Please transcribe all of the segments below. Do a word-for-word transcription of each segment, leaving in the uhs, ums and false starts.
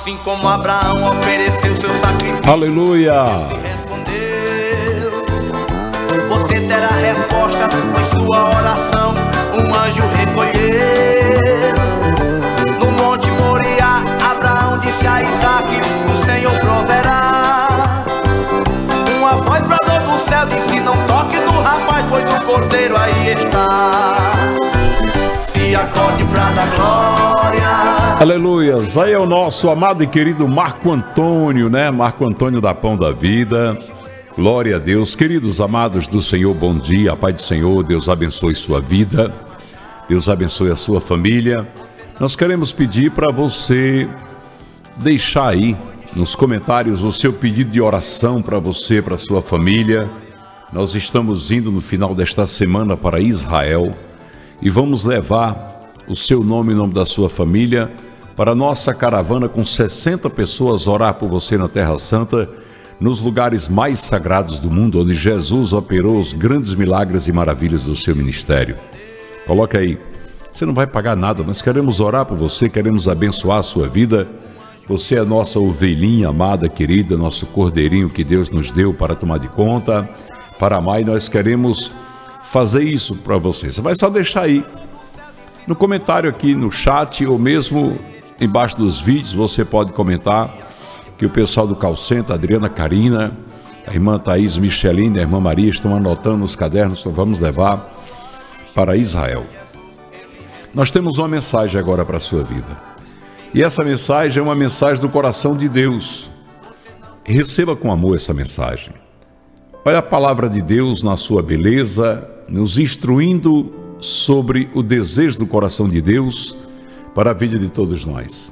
Assim como Abraão ofereceu seu sacrifício, aleluia. Ele respondeu. Você terá resposta, pois sua oração um anjo recolheu. No Monte Moriá, Abraão disse a Isaque: o Senhor proverá. Uma voz bradou do céu, disse: não toque no rapaz, pois o cordeiro aí está. Se acorde pra dar glória. Aleluia. Aí é o nosso amado e querido Marco Antônio, né? Marco Antônio da Pão da Vida. Glória a Deus. Queridos amados do Senhor, bom dia. A paz do Senhor, Deus abençoe sua vida. Deus abençoe a sua família. Nós queremos pedir para você deixar aí nos comentários o seu pedido de oração para você, para sua família. Nós estamos indo no final desta semana para Israel e vamos levar o seu nome e o nome da sua família para a nossa caravana com sessenta pessoas orar por você na Terra Santa, nos lugares mais sagrados do mundo, onde Jesus operou os grandes milagres e maravilhas do seu ministério. Coloca aí, você não vai pagar nada, nós queremos orar por você, queremos abençoar a sua vida. Você é a nossa ovelhinha amada, querida, nosso cordeirinho que Deus nos deu para tomar de conta, para amar, e nós queremos fazer isso para você. Você vai só deixar aí no comentário aqui no chat, ou mesmo embaixo dos vídeos, você pode comentar, que o pessoal do Call Center, a Adriana Carina, a irmã Thaís Micheline, a irmã Maria estão anotando nos cadernos que vamos levar para Israel. Nós temos uma mensagem agora para a sua vida. E essa mensagem é uma mensagem do coração de Deus. Receba com amor essa mensagem. Olha a palavra de Deus na sua beleza, nos instruindo sobre o desejo do coração de Deus para a vida de todos nós.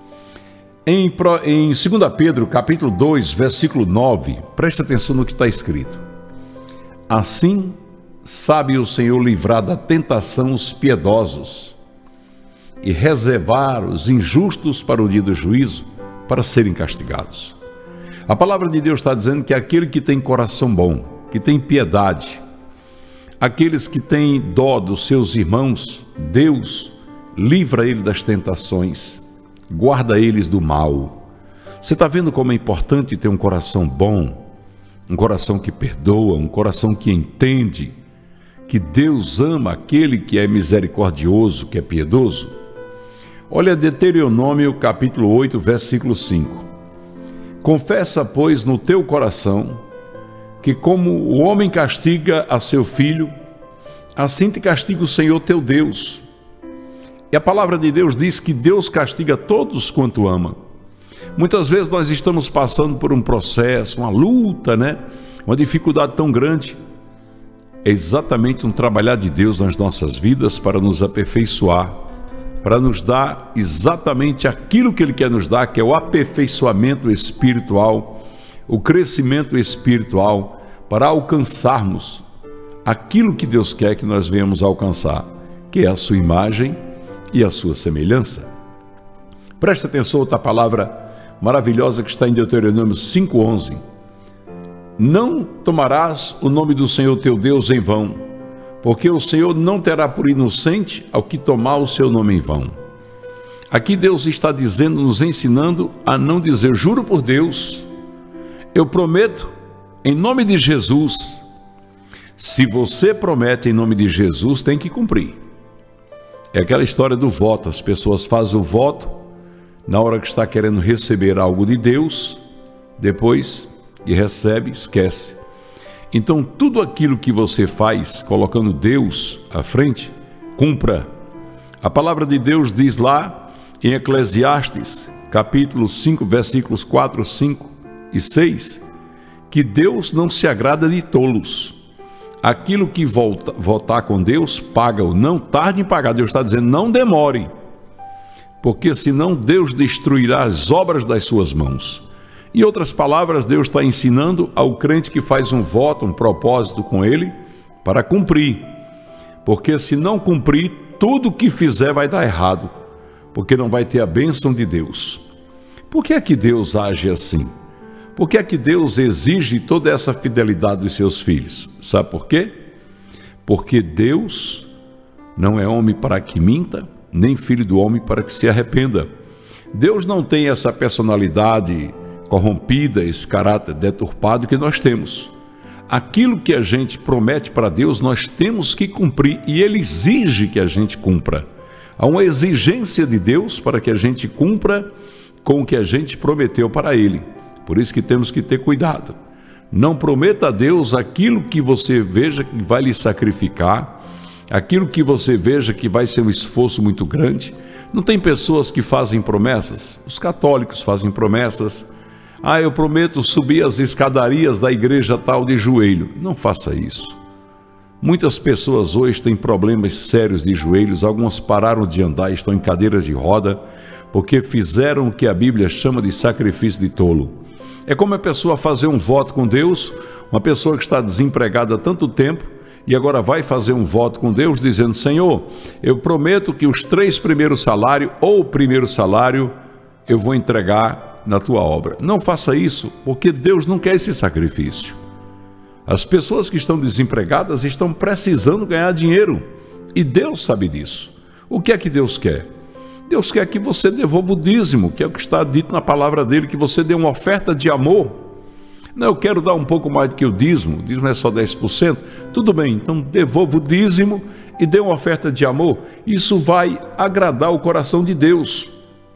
Em, em dois Pedro, capítulo dois, versículo nove, preste atenção no que está escrito. Assim, sabe o Senhor livrar da tentação os piedosos e reservar os injustos para o dia do juízo, para serem castigados. A palavra de Deus está dizendo que aquele que tem coração bom, que tem piedade, aqueles que têm dó dos seus irmãos, Deus livra ele das tentações, guarda eles do mal. Você está vendo como é importante ter um coração bom, um coração que perdoa, um coração que entende que Deus ama aquele que é misericordioso, que é piedoso? Olha Deuteronômio capítulo oito, versículo cinco. Confessa, pois, no teu coração que como o homem castiga a seu filho, assim te castiga o Senhor teu Deus. E a palavra de Deus diz que Deus castiga todos quanto ama. Muitas vezes nós estamos passando por um processo, uma luta, né? Uma dificuldade tão grande. É exatamente um trabalhar de Deus nas nossas vidas para nos aperfeiçoar, para nos dar exatamente aquilo que Ele quer nos dar, que é o aperfeiçoamento espiritual, o crescimento espiritual, para alcançarmos aquilo que Deus quer que nós venhamos alcançar, que é a sua imagem e a sua semelhança. Preste atenção a outra palavra maravilhosa que está em Deuteronômio cinco, onze. Não tomarás o nome do Senhor teu Deus em vão, porque o Senhor não terá por inocente ao que tomar o seu nome em vão. Aqui Deus está dizendo, nos ensinando a não dizer, juro por Deus, eu prometo em nome de Jesus. Se você promete em nome de Jesus, tem que cumprir. É aquela história do voto, as pessoas fazem o voto, na hora que está querendo receber algo de Deus, depois que recebe, esquece. Então, tudo aquilo que você faz, colocando Deus à frente, cumpra. A palavra de Deus diz lá em Eclesiastes, capítulo cinco, versículos quatro, cinco e seis, que Deus não se agrada de tolos. Aquilo que volta, votar com Deus, paga-o, não tarde em pagar. Deus está dizendo, não demore, porque senão Deus destruirá as obras das suas mãos. Em outras palavras, Deus está ensinando ao crente que faz um voto, um propósito com Ele, para cumprir. Porque se não cumprir, tudo que fizer vai dar errado, porque não vai ter a bênção de Deus. Por que é que Deus age assim? Por que é que Deus exige toda essa fidelidade dos seus filhos? Sabe por quê? Porque Deus não é homem para que minta, nem filho do homem para que se arrependa. Deus não tem essa personalidade corrompida, esse caráter deturpado que nós temos. Aquilo que a gente promete para Deus, nós temos que cumprir, e Ele exige que a gente cumpra. Há uma exigência de Deus para que a gente cumpra com o que a gente prometeu para Ele. Por isso que temos que ter cuidado. Não prometa a Deus aquilo que você veja que vai lhe sacrificar, aquilo que você veja que vai ser um esforço muito grande. Não tem pessoas que fazem promessas? Os católicos fazem promessas. Ah, eu prometo subir as escadarias da igreja tal de joelho. Não faça isso. Muitas pessoas hoje têm problemas sérios de joelhos, algumas pararam de andar, estão em cadeiras de roda, porque fizeram o que a Bíblia chama de sacrifício de tolo. É como a pessoa fazer um voto com Deus, uma pessoa que está desempregada há tanto tempo, e agora vai fazer um voto com Deus, dizendo: Senhor, eu prometo que os três primeiros salários, ou o primeiro salário, eu vou entregar na tua obra. Não faça isso, porque Deus não quer esse sacrifício. As pessoas que estão desempregadas estão precisando ganhar dinheiro, e Deus sabe disso. O que é que Deus quer? Deus quer que você devolva o dízimo, que é o que está dito na palavra dele, que você dê uma oferta de amor. Não, eu quero dar um pouco mais do que o dízimo, o dízimo é só dez por cento. Tudo bem, então devolva o dízimo e dê uma oferta de amor. Isso vai agradar o coração de Deus.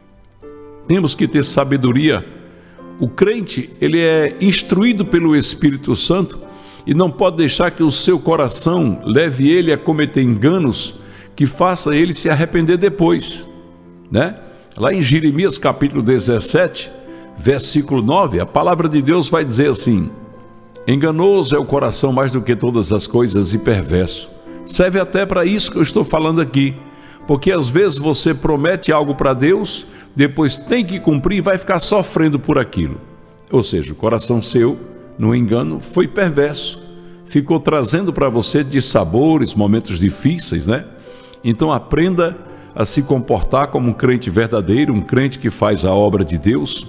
Temos que ter sabedoria. O crente, ele é instruído pelo Espírito Santo e não pode deixar que o seu coração leve ele a cometer enganos que faça ele se arrepender depois, né? Lá em Jeremias capítulo dezessete, versículo nove, a palavra de Deus vai dizer assim: enganoso é o coração mais do que todas as coisas e perverso. Serve até para isso que eu estou falando aqui, porque às vezes você promete algo para Deus, depois tem que cumprir e vai ficar sofrendo por aquilo. Ou seja, o coração seu, no engano, foi perverso, ficou trazendo para você dissabores, momentos difíceis, né? Então aprenda a se comportar como um crente verdadeiro, um crente que faz a obra de Deus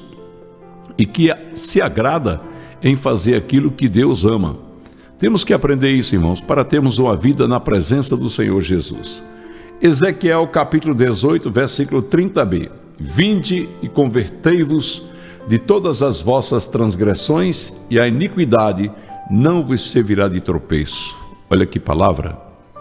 e que se agrada em fazer aquilo que Deus ama. Temos que aprender isso, irmãos, para termos uma vida na presença do Senhor Jesus. Ezequiel capítulo dezoito, versículo trinta b. Vinde e convertei-vos de todas as vossas transgressões, e a iniquidade não vos servirá de tropeço. Olha que palavra.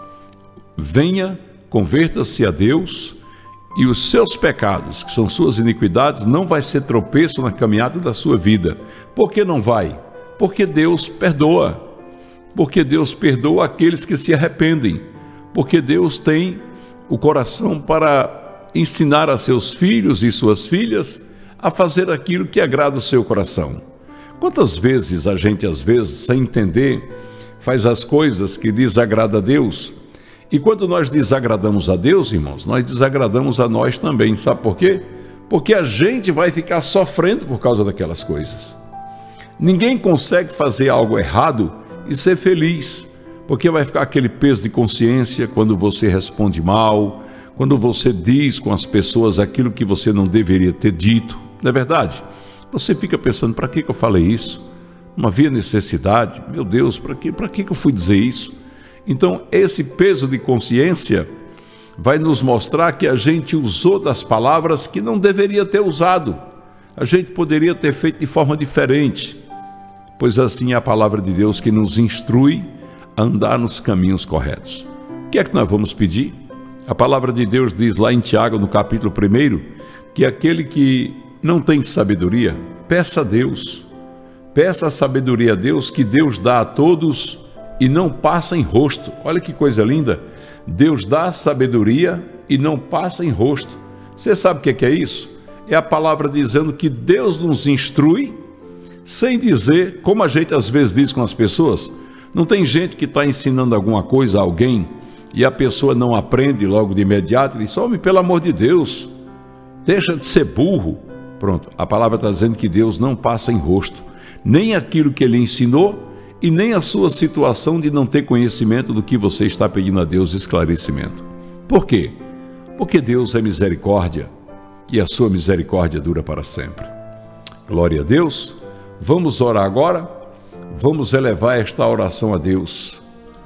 Venha, converta-se a Deus, e os seus pecados, que são suas iniquidades, não vai ser tropeço na caminhada da sua vida. Por que não vai? Porque Deus perdoa. Porque Deus perdoa aqueles que se arrependem. Porque Deus tem o coração para ensinar a seus filhos e suas filhas a fazer aquilo que agrada o seu coração. Quantas vezes a gente, às vezes, sem entender, faz as coisas que desagradam a Deus? E quando nós desagradamos a Deus, irmãos, nós desagradamos a nós também. Sabe por quê? Porque a gente vai ficar sofrendo por causa daquelas coisas. Ninguém consegue fazer algo errado e ser feliz, porque vai ficar aquele peso de consciência quando você responde mal, quando você diz com as pessoas aquilo que você não deveria ter dito. Não é verdade? Você fica pensando: para que que eu falei isso? Não havia necessidade? Meu Deus, para que, para que que eu fui dizer isso? Então, esse peso de consciência vai nos mostrar que a gente usou das palavras que não deveria ter usado. A gente poderia ter feito de forma diferente, pois assim é a palavra de Deus que nos instrui a andar nos caminhos corretos. O que é que nós vamos pedir? A palavra de Deus diz lá em Tiago, no capítulo primeiro, que aquele que não tem sabedoria, peça a Deus. Peça a sabedoria a Deus, que Deus dá a todos e não passa em rosto. Olha que coisa linda. Deus dá sabedoria e não passa em rosto. Você sabe o que é isso? É a palavra dizendo que Deus nos instrui sem dizer, como a gente às vezes diz com as pessoas. Não tem gente que está ensinando alguma coisa a alguém e a pessoa não aprende logo de imediato e diz: homem, pelo amor de Deus, deixa de ser burro. Pronto, a palavra está dizendo que Deus não passa em rosto, nem aquilo que Ele ensinou e nem a sua situação de não ter conhecimento do que você está pedindo a Deus esclarecimento. Por quê? Porque Deus é misericórdia e a sua misericórdia dura para sempre. Glória a Deus. Vamos orar agora. Vamos elevar esta oração a Deus.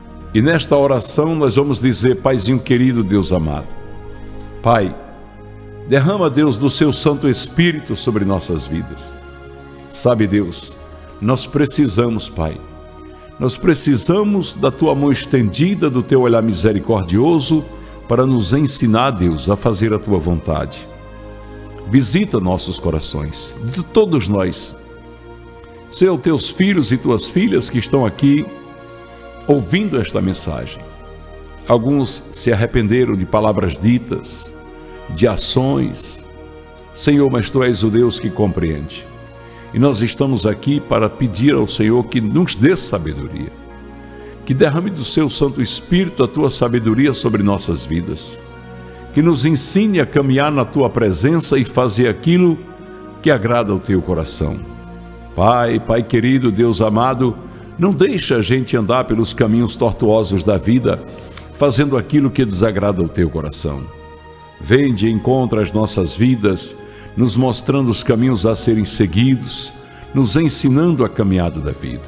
E nesta oração nós vamos dizer: Paizinho querido, Deus amado, Pai, Derrama, Deus, do seu Santo Espírito sobre nossas vidas. Sabe, Deus, nós precisamos, Pai, nós precisamos da Tua mão estendida, do Teu olhar misericordioso, para nos ensinar, Deus, a fazer a Tua vontade. Visita nossos corações, de todos nós. Senhor, Teus filhos e Tuas filhas que estão aqui ouvindo esta mensagem. Alguns se arrependeram de palavras ditas, de ações. Senhor, mas Tu és o Deus que compreende. E nós estamos aqui para pedir ao Senhor que nos dê sabedoria, que derrame do Seu Santo Espírito a Tua sabedoria sobre nossas vidas, que nos ensine a caminhar na Tua presença e fazer aquilo que agrada ao Teu coração. Pai, Pai querido, Deus amado, não deixe a gente andar pelos caminhos tortuosos da vida, fazendo aquilo que desagrada ao Teu coração. Vem de encontro às nossas vidas, nos mostrando os caminhos a serem seguidos, nos ensinando a caminhada da vida.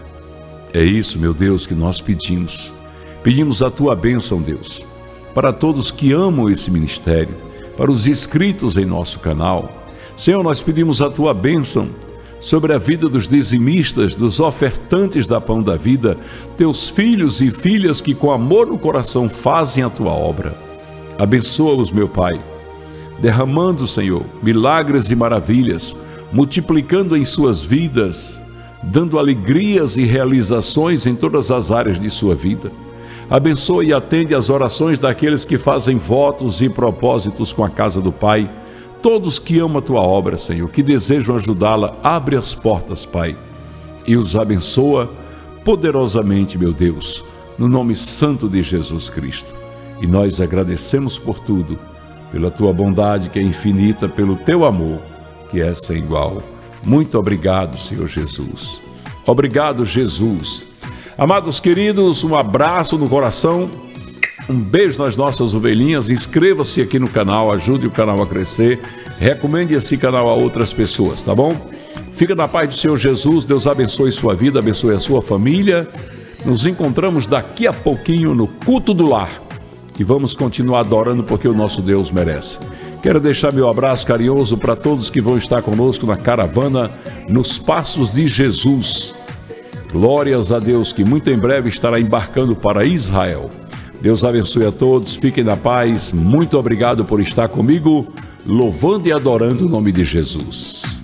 É isso, meu Deus, que nós pedimos. Pedimos a Tua bênção, Deus, para todos que amam esse ministério, para os inscritos em nosso canal. Senhor, nós pedimos a Tua bênção sobre a vida dos dizimistas, dos ofertantes da Pão da Vida, Teus filhos e filhas que com amor no coração fazem a Tua obra. Abençoa-os, meu Pai, derramando, Senhor, milagres e maravilhas, multiplicando em suas vidas, dando alegrias e realizações em todas as áreas de sua vida. Abençoa e atende as orações daqueles que fazem votos e propósitos com a casa do Pai. Todos que amam a Tua obra, Senhor, que desejam ajudá-la, abre as portas, Pai, e os abençoa poderosamente, meu Deus, no nome santo de Jesus Cristo. E nós agradecemos por tudo, pela Tua bondade que é infinita, pelo Teu amor que é sem igual. Muito obrigado, Senhor Jesus. Obrigado, Jesus. Amados queridos, um abraço no coração. Um beijo nas nossas ovelhinhas, inscreva-se aqui no canal, ajude o canal a crescer, recomende esse canal a outras pessoas, tá bom? Fica na paz do Senhor Jesus, Deus abençoe sua vida, abençoe a sua família. Nos encontramos daqui a pouquinho no Culto do Lar e vamos continuar adorando porque o nosso Deus merece. Quero deixar meu abraço carinhoso para todos que vão estar conosco na caravana nos Passos de Jesus. Glórias a Deus, que muito em breve estará embarcando para Israel. Deus abençoe a todos, fiquem na paz, muito obrigado por estar comigo, louvando e adorando o nome de Jesus.